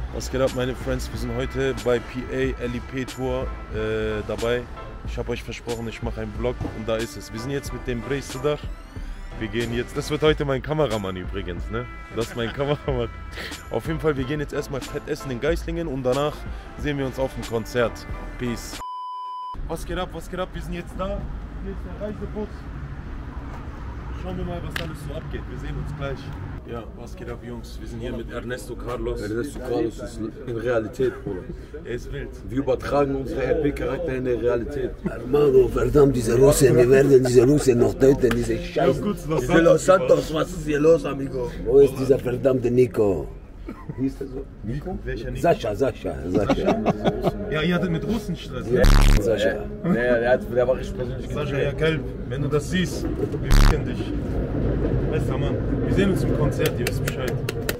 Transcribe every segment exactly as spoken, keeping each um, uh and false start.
Was geht ab, meine Friends? Wir sind heute bei P A L I P Tour äh, dabei. Ich habe euch versprochen, ich mache einen Vlog und da ist es. Wir sind jetzt mit dem Brejsedach. Wir gehen jetzt, das wird heute mein Kameramann übrigens, ne? Das ist mein Kameramann. Auf jeden Fall, wir gehen jetzt erstmal fett essen in Geislingen und danach sehen wir uns auf dem Konzert. Peace. Was geht ab, was geht ab? Wir sind jetzt da. Hier ist der Reisebus. Schauen wir mal, was alles so abgeht. Wir sehen uns gleich. Ja, was geht ab, Jungs? Wir sind hier mit Ernesto Carlos. Ernesto Carlos ist in Realität, Bruder. Er ist wild. Wir übertragen unsere R P-Charakter in der Realität. Hermano, verdammt, diese Russen, wir werden diese Russen noch töten, diese Scheiße. Diese Los Santos, was ist hier los, amigo? Wo ist dieser verdammte Nico? Wie ist der so? Nico? Welcher Nico? Sascha, Sascha, Sascha. Ja, ihr hattet mit Russen Stress, ja, ne? Sascha. Nee, der, hat, der war richtig persönlich. Sascha, ja, Kelb, wenn du das siehst, wir ficken dich. Bester Mann. Wir sehen uns im Konzert, ihr wisst Bescheid.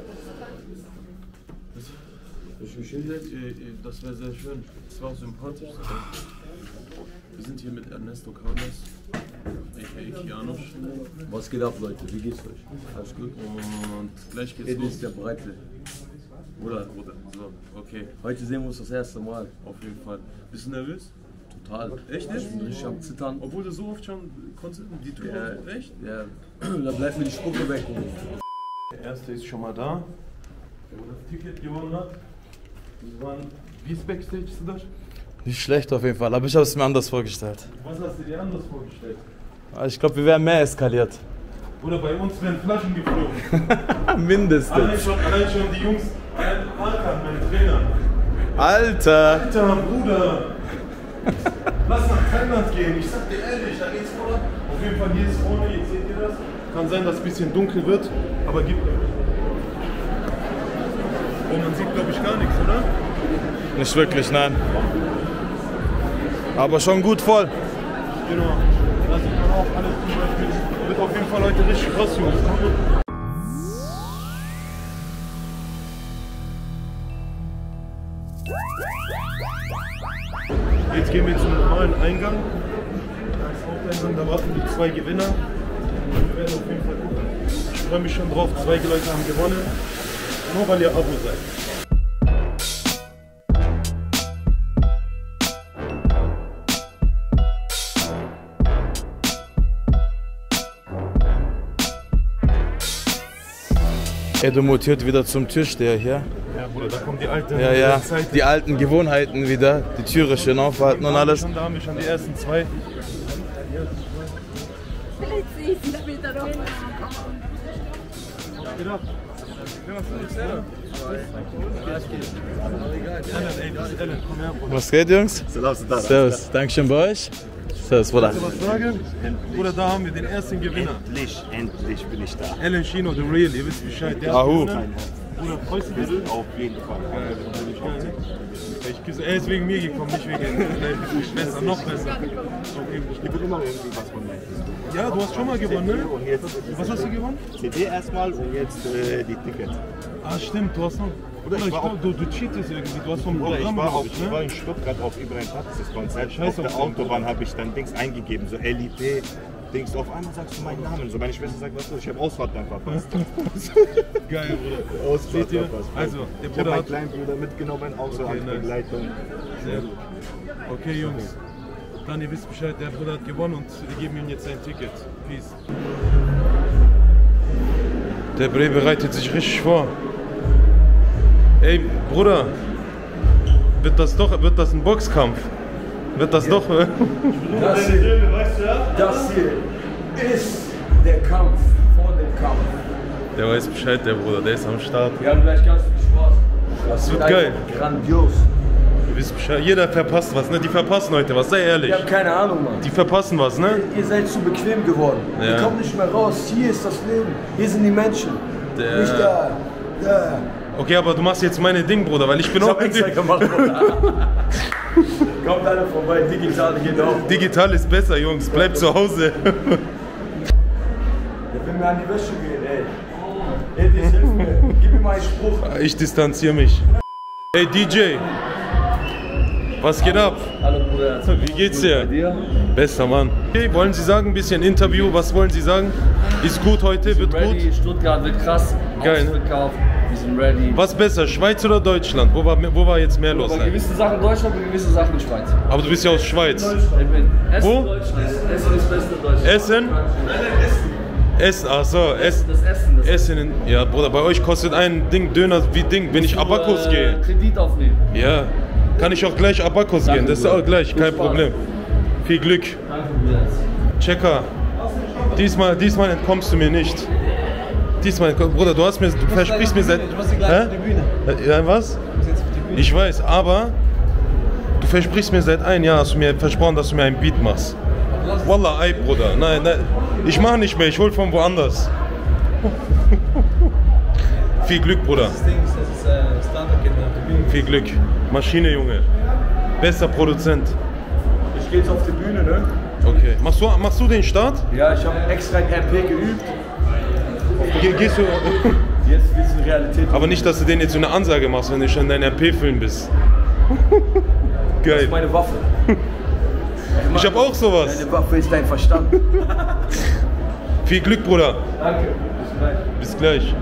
Das wäre sehr schön. Das war auch sympathisch. Wir sind hier mit Ernesto Carlos, a k a. Kianosch. Was geht ab, Leute? Wie geht's euch? Alles gut? Und gleich geht's Ed los. ist der Breite. Bruder, Bruder. So, okay. Heute sehen wir uns das erste Mal. Auf jeden Fall. Bist du nervös? Total. Echt nicht? Ich bin richtig am Zittern. Obwohl du so oft schon Konzerte, die Tour, Ja. echt? Ja, da bleibt mir die Spucke weg. Der erste ist schon mal da, der das Ticket gewonnen hat. Wir waren, wie ist Backstage, Siddharth? Nicht schlecht auf jeden Fall, aber ich habe es mir anders vorgestellt. Was hast du dir anders vorgestellt? Ich glaube, wir wären mehr eskaliert. Oder bei uns werden Flaschen geflogen. Mindestens. Allein schon, allein schon die Jungs, Alter, mein Trainer. Alter! Alter, Bruder! Lass nach Thailand gehen, ich sag dir ehrlich, da geht's voll ab. Auf jeden Fall, hier ist vorne, jetzt seht ihr das. Kann sein, dass es ein bisschen dunkel wird, aber gibt. Oh, man sieht, glaube ich, gar nichts, oder? Nicht wirklich, nein. Aber schon gut voll. Genau, da sieht man auch alles zum Beispiel. Wird auf jeden Fall heute richtig krass, Jungs. Jetzt gehen wir zum normalen Eingang. Da ist Haupteingang, da warten die zwei Gewinner. Wir werden auf jeden Fall gucken. Ich freue mich schon drauf, zwei Leute haben gewonnen. Nur weil ihr Abo seid. Edo mutiert wieder zum Türsteher hier. Ja, Bruder, da kommen die alten Ja, ja, Zeiten. die alten Gewohnheiten wieder. Die Türe schön aufhalten und alles. Da haben wir schon die ersten zwei. Was geht, Jungs? Servus. Dankeschön bei euch. Servus, Bruder. Kannst du was sagen? Oder da haben wir den ersten Gewinner. Endlich, endlich bin ich da. Alan Chino, The Real, ihr wisst Bescheid. Der Ahu. Bruder, freust du dich? Auf jeden Fall. Geil, geil. Ich küsse, er ist wegen mir gekommen, nicht wegen nicht besser, noch besser. Okay. Ich will immer irgendwie was von mir. Ja, du hast schon mal gewonnen, ne? Und jetzt Was hast du gewonnen? C D erstmal und jetzt äh, die Tickets. Ah, stimmt, du hast noch. Bruder, ich ich war glaub, du, du cheatest irgendwie, du hast vom Oder ich Programm, war, auf, glaub ich ich, war ne? in Stuttgart auf Ibrahim Tatzes Konzert. Scheiß Auf der auf den Autobahn habe ich dann Dings eingegeben, so L I P. Dings, auf einmal sagst du meinen Namen. So meine Schwester sagt, was ist das? Ich habe Ausfahrt dann verpasst. Geil, Bruder. Ausfahrt Seht ihr? verpasst. Also, der Ich habe Bruder meinen hat... kleinen Bruder mitgenommen, auch so Okay, als nice. Begleitung. Sehr gut. Okay, Jungs. Dann, ihr wisst Bescheid, der Bruder hat gewonnen und wir geben ihm jetzt sein Ticket. Peace. Der Bre bereitet sich richtig vor. Ey, Bruder, wird das doch, wird das ein Boxkampf? Wird das doch... Das hier, das hier ist der Kampf vor dem Kampf. Der weiß Bescheid, der Bruder, der ist am Start. Wir haben gleich ganz viel Spaß. Das wird geil. Grandios. Ihr wisst Bescheid, jeder verpasst was, ne? Die verpassen heute was, sei ehrlich. Ich hab keine Ahnung, Mann. Die verpassen was, ne? Ihr seid zu bequem geworden. Ja. Ihr kommt nicht mehr raus. Hier ist das Leben. Hier sind die Menschen. Der- Nicht da. Da. Okay, aber du machst jetzt meine Ding, Bruder, weil ich bin Ich auch... hab extra gemacht, Bruder. Kommt alle vorbei. Digital geht auch. Digital ist besser, Jungs, bleibt zu Hause. Der will mir an die Wäsche gehen, ey. Ey, hilf mir. Gib mir mal einen Spruch. Ich distanziere mich. Hey D J, Was geht ab? Hallo Bruder. Wie geht's dir? Bei dir? Bester Mann. Okay, wollen Sie sagen, ein bisschen Interview, was wollen Sie sagen? Ist gut heute, wird Ready, gut? Stuttgart wird krass. Geil, ne? Ausverkauft. Wir sind ready. Was besser, Schweiz oder Deutschland? Wo war, wo war jetzt mehr los? Bei gewissen Sachen Deutschland und gewisse Sachen Schweiz. Aber du bist ja aus Schweiz. Ich bin Essen Wo? Deutschland. Essen ist beste Deutschland. Essen? Essen, ach so, Essen. Das Essen. Das Essen, in, ja Bruder, bei euch kostet ein Ding Döner wie Ding, wenn ich Abakos äh, gehe. Kredit aufnehmen. Ja, kann ich auch gleich Abakos gehen, das ist auch gleich, kein Problem. Viel Glück. Danke Bruder. Checker, diesmal, diesmal entkommst du mir nicht. Diesmal, Bruder, du hast mir, du versprichst mir seit... Ich muss gleich Hä? auf die Bühne. Ja, was? Ich muss jetzt auf die Bühne. Ich weiß, aber du versprichst mir seit einem Jahr, hast du mir versprochen, dass du mir einen Beat machst. Wallah, ey, Bruder, nein, nein, ich mach nicht mehr, ich hol von woanders. Viel Glück, Bruder. Das Ding ist, das ist äh, Standard-Kit auf die Bühne. Viel Glück. Maschine, Junge. Bester Produzent. Ich gehe jetzt auf die Bühne, ne? Okay. Machst du, machst du den Start? Ja, ich habe extra ein R P geübt. Ge gehst du. Jetzt wird es eine Realität. Aber nicht, dass du den jetzt so eine Ansage machst, wenn du schon in deinem R P-Film bist. Das Geil. ist meine Waffe. Ich hab auch sowas. Deine Waffe ist dein Verstand. Viel Glück, Bruder. Danke. Bis gleich. Bis gleich.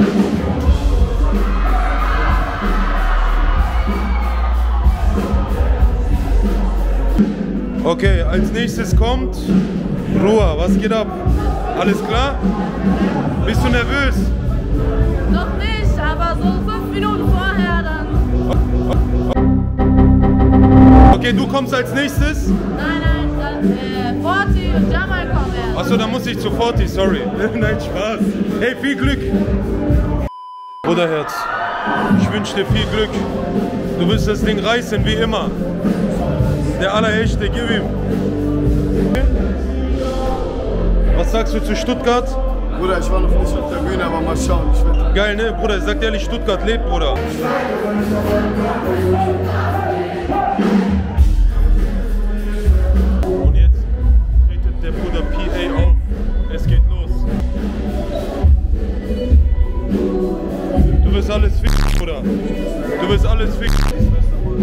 Okay, als nächstes kommt Ruah. Was geht ab? Alles klar? Bist du nervös? Noch nicht, aber so fünf Minuten vorher dann. Okay, du kommst als nächstes? Nein, nein, dann äh, Forti und Jamal kommen erst. Achso, dann muss ich zu Forti, sorry. Nein, Spaß. Hey, viel Glück. Bruderherz, ich wünsche dir viel Glück. Du wirst das Ding reißen, wie immer. Der Allerechte, gib ihm. Was sagst du zu Stuttgart? Bruder, ich war noch nicht auf der Bühne, aber mal schauen. Ich werd Geil, ne? Bruder, ich sag dir ehrlich, Stuttgart lebt, Bruder. Und jetzt tretet der Bruder P A auf. Es geht los. Du wirst alles ficken, Bruder. Du wirst alles ficken.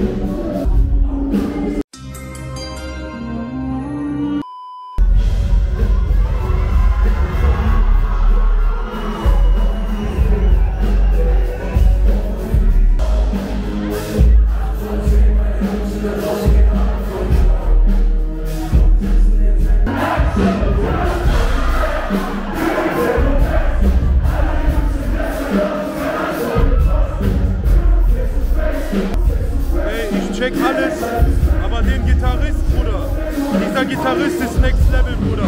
Check alles, aber den Gitarrist, Bruder, dieser Gitarrist ist Next Level, Bruder.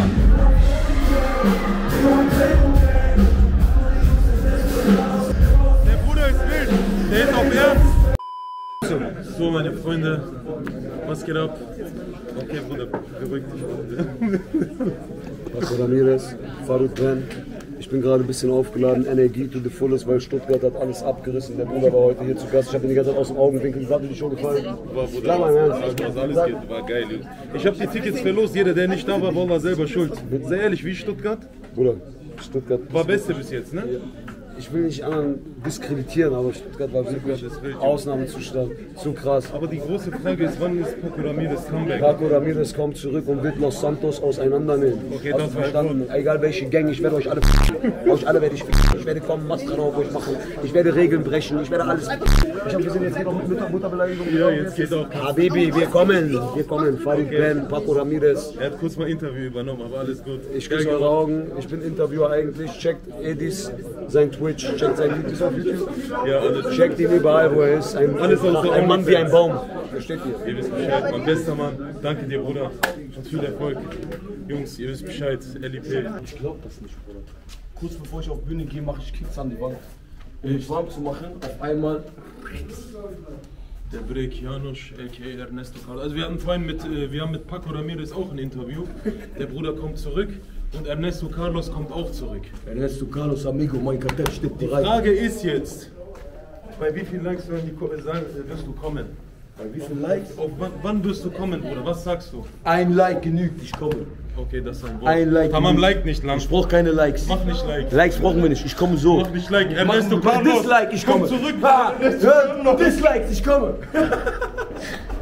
Der Bruder ist wild, der ist auf Ernst. So, meine Freunde, was geht ab? Okay, Bruder, beruhig dich. Paco Ramirez, Farouk Ben. Ich bin gerade ein bisschen aufgeladen, Energie to the fullest, weil Stuttgart hat alles abgerissen. Der Bruder war heute hier zu Gast. Ich habe ihn die ganze Zeit aus dem Augenwinkel. Hat dir die Show gefallen? War, Bruder, Klar, was, was alles geht, war geil. Ich habe die Tickets verlost, jeder, der nicht da war, war selber schuld. Sehr ehrlich, wie Stuttgart? Bruder, Stuttgart War Beste bis jetzt, ne? Ich will nicht anderen diskreditieren, aber Stuttgart war wirklich Ausnahmezustand. Zu krass. Aber die große Frage ist, wann ist Paco Ramirez Comeback? Paco Ramirez kommt zurück und wird Los Santos auseinandernehmen. Okay, Hast das du war verstanden? Egal welche Gang, ich werde euch alle f***en. Euch alle werde ich f***en. Ich werde kommen, Masken auf euch machen. Ich werde Regeln brechen. Ich werde alles f***en. Ich habe gesehen, jetzt geht auch mit Mutter, Mutterbeleidigung. Ja, jetzt geht auch. Habibi, wir kommen. Wir kommen. Farid Okay. Ben, Paco Ramirez. Er hat kurz mal Interview übernommen, aber alles gut. Ich küsse eure Augen. Ich bin Interviewer eigentlich. Checkt Edis, sein Twitch, checkt sein Videos auf YouTube. Ja, alles. Checkt ihn überall, wo er ist. Ein, Alles aus der ein Mann wie ein Baum. Versteht ihr? Ihr wisst Bescheid, mein bester Mann. Danke dir, Bruder. Und viel Erfolg. Jungs, ihr wisst Bescheid. L I P. Ich glaub das nicht, Bruder. Kurz bevor ich auf Bühne gehe, mache ich Kicks an die Wand. Um mich warm zu machen, auf einmal. Der Break Janusz, a k a. Ernesto Carlos. Also wir hatten vorhin mit, äh, wir haben mit Paco Ramirez auch ein Interview. Der Bruder kommt zurück und Ernesto Carlos kommt auch zurück. Ernesto Carlos Amigo, mein Kartell steht Die bereit. Frage ist jetzt, bei wie vielen Likes werden die ko- sagen, äh, wirst du kommen? Bei wie vielen Likes? Auf wann, wann wirst du kommen, Bruder? Was sagst du? Ein Like genügt, ich komme. Okay, das ist ein Wort. Ein Like Tamam, genügt. like nicht lang. Ich brauche keine Likes. Mach nicht Like. Likes brauchen wir nicht, ich komme so. Mach nicht Like. Mach, Ernesto mach Carlos. Dislike, ich komm komme. zurück. Ha, Ernesto hör, Carlos. Dislikes, ich komme.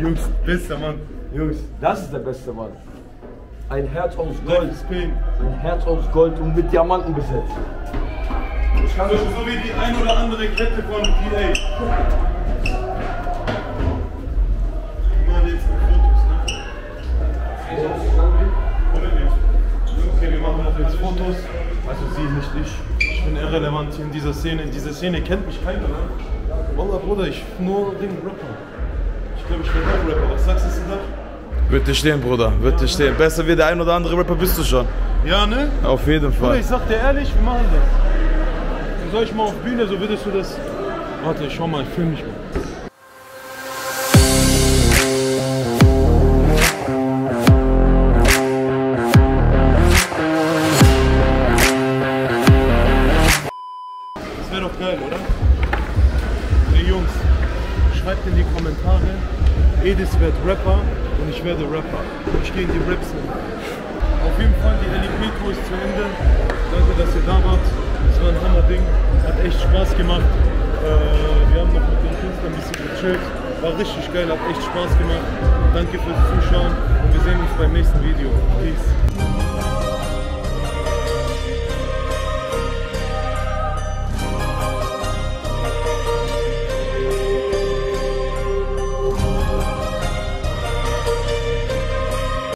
Jungs, bester Mann. Jungs, das ist der beste Mann. Ein Herz aus Gold. Ein Herz aus Gold und mit Diamanten besetzt. Ich kann so, so wie die ein oder andere Kette von P A. Wir machen jetzt Fotos, ne? Okay, wir machen jetzt Fotos. Also sie, nicht ich. Ich bin irrelevant hier in dieser Szene. In dieser Szene kennt mich keiner, ne? Wallah, Bruder, ich bin nur den Rapper. Ich glaube, ich bin auch Rapper. Was sagst du da? Wird dir stehen, Bruder, wird dir stehen. Besser wie der ein oder andere Rapper bist du schon. Ja, ne? Auf jeden Bruder, Fall. ich sag dir ehrlich, wir machen das. So soll ich mal auf Bühne, so würdest du das... Warte, schau mal, ich film mich mal. Das wäre doch geil, oder? Hey Jungs, schreibt in die Kommentare, Edis wird Rapper und ich werde Rapper. Ich gehe in die Rap-Szene. Auf jeden Fall, die L I P-Tour ist zu Ende. Danke, dass ihr da wart. Es war ein Hammer-Ding. Hat echt Spaß gemacht. Äh, wir haben noch mit den Künstlern ein bisschen gechillt. War richtig geil, hat echt Spaß gemacht. Danke fürs Zuschauen und wir sehen uns beim nächsten Video. Peace.